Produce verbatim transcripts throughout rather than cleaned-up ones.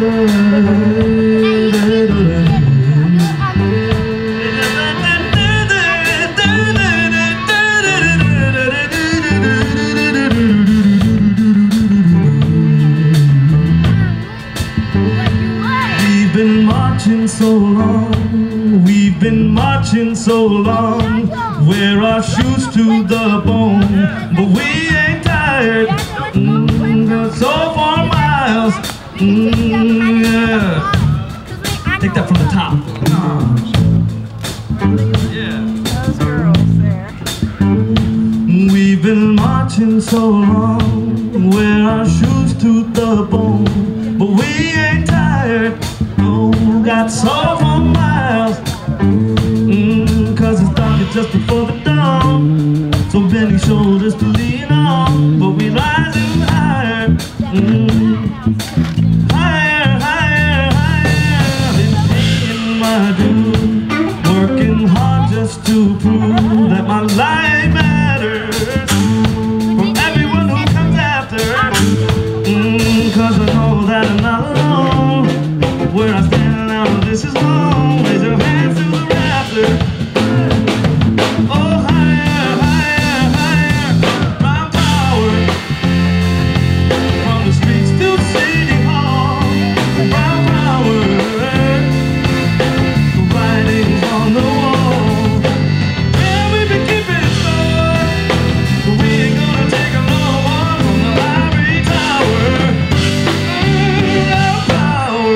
So long, we've been marching so long, wear our shoes to the bone, but we ain't tired. Mm, so for miles, mm, yeah. Take that from the top. Yeah. Those girls there. We've been marching so long, wear our shoes to the bone, but we ain't tired. Oh, got so for miles, mm, cause it's dark just before the dawn. So bend your shoulders to lean on, but we rising higher, mm, higher, higher, higher. Been paying my dues, working hard just to prove that my life matters. From everyone who comes after, mm, cause I know that I'm not alone. Where I stand now, this is home. Raise your hands to the rafters. Oh, higher, higher, higher. Round power. From the streets to City Hall. Round power. The writing's on the wall. Yeah, we've been keeping it short, but we ain't gonna take a no one from the ivory tower. Round power.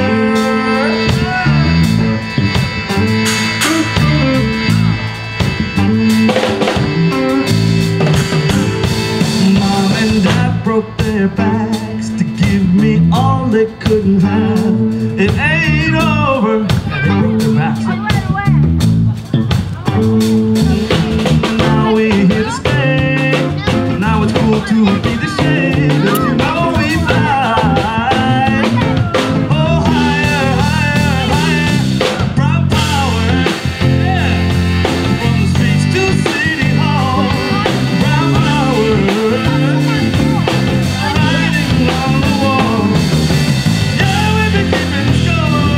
Broke their backs to give me all they couldn't have. It ain't over. They broke their backs. Now we're here to stay. Now it's cool to be the shade. Cause you know we fly. Oh, higher, higher, higher. Brown power. Yeah. From the streets to City Hall. Brown power. On the wall. Yeah, we've been keeping score,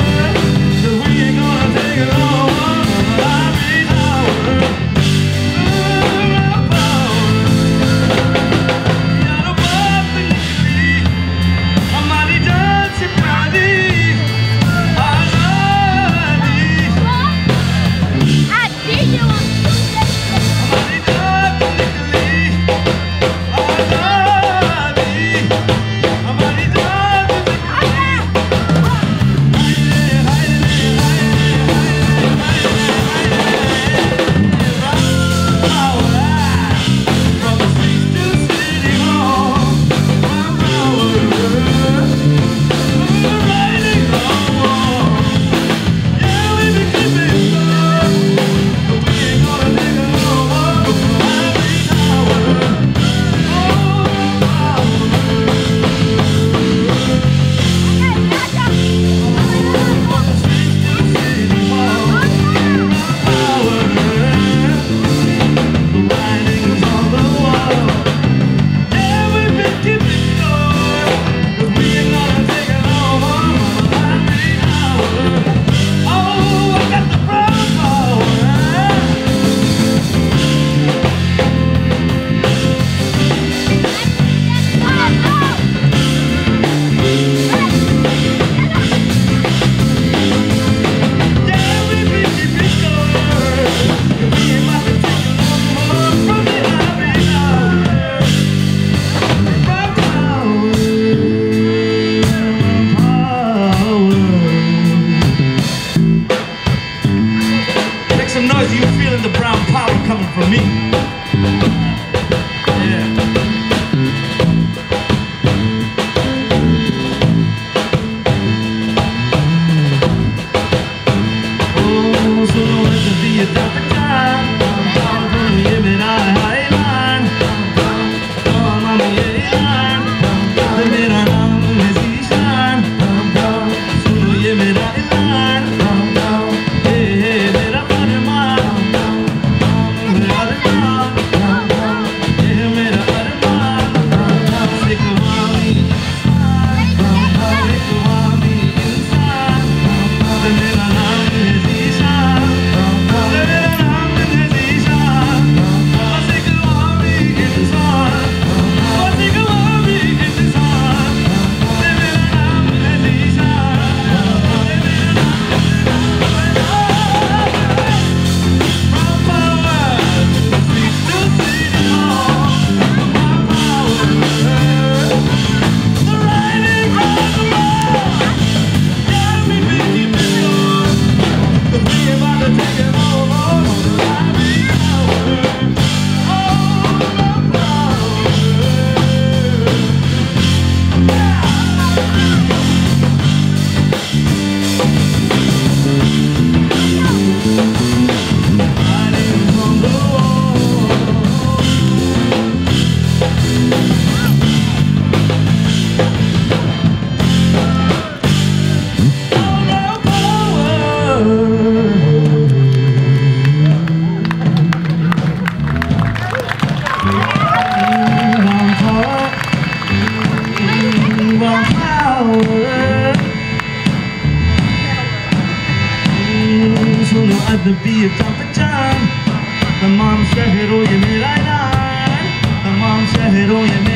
bir tanıcan. Tamam şehir o yemeğe ayran. Tamam şehir o yemeğe